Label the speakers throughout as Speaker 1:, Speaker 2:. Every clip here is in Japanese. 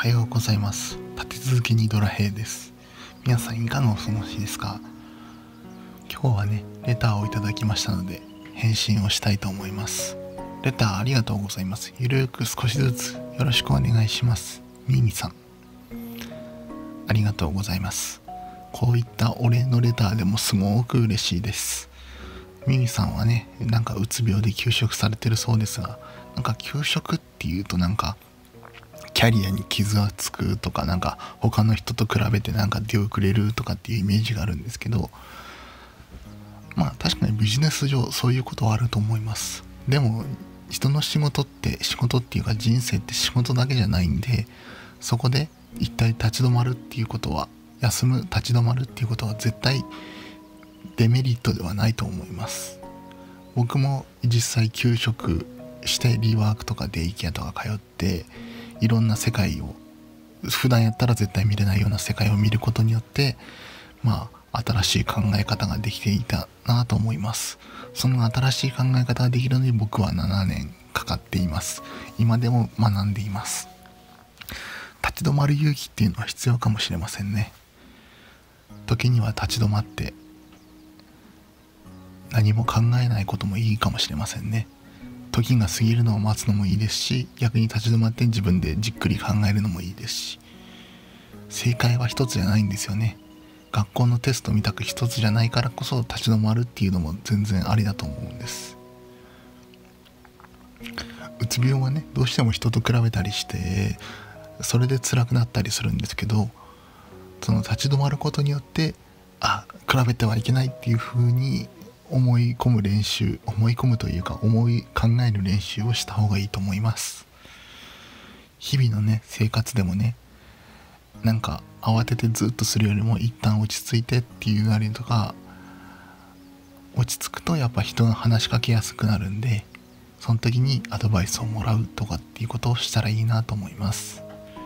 Speaker 1: ようございます。立て続けにドラヘイです。皆さんいかがお過ごしですか？今日はね、レターをいただきましたので返信をしたいと思います。レターありがとうございます。ゆるく少しずつよろしくお願いします。ミミさん、ありがとうございます。こういったお礼のレターでもすごく嬉しいです。ミミさんはね、うつ病で休職されてるそうですが、休職っていうとキャリアに傷がつくとか、他の人と比べて出遅れるとかっていうイメージがあるんですけど、確かにビジネス上そういうことはあると思います。でも人の仕事っていうか人生って仕事だけじゃないんで、そこで一体立ち止まるっていうことは、立ち止まるっていうことは絶対デメリットではないと思います。僕も実際休職してリワークとかデイケアとか通って、いろんな世界を、普段やったら絶対見れないような世界を見ることによって、新しい考え方ができていたなと思います。その新しい考え方ができるのに僕は7年かかっています。今でも学んでいます。立ち止まる勇気っていうのは必要かもしれませんね。時には立ち止まって何も考えないこともいいかもしれませんね。時が過ぎるのを待つのもいいですし、逆に立ち止まって自分でじっくり考えるのもいいですし、正解は一つじゃないんですよね。学校のテストみたく一つじゃないからこそ、立ち止まるっていうのも全然ありだと思うんです。うつ病はね、どうしても人と比べたりしてそれで辛くなったりするんですけど、その立ち止まることによって、比べてはいけないっていう風に思い込むというか考える練習をした方がいいと思います。日々のね、生活でもね、慌ててずっとするよりも一旦落ち着いてっていうなりとか、落ち着くとやっぱ人が話しかけやすくなるんで、その時にアドバイスをもらうとかっていうことをしたらいいなと思います。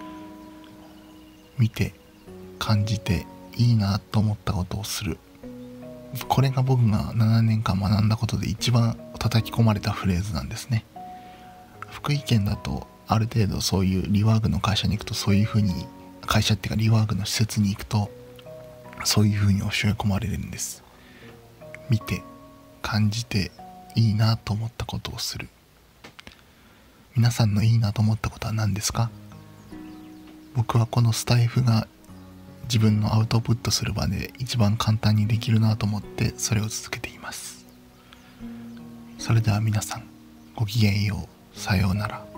Speaker 1: 見て感じていいなと思ったことをする。これが僕が7年間学んだことで一番叩き込まれたフレーズなんですね。福井県だとある程度そういうリワークの会社に行くと、そういう風に会社っていうかリワークの施設に行くとそういう風に教え込まれるんです。見て感じていいなと思ったことをする。皆さんのいいなと思ったことは何ですか？僕はこのスタイフが自分のアウトプットする場で一番簡単にできるなと思ってそれを続けています。それでは皆さん、ごきげんよう。さようなら。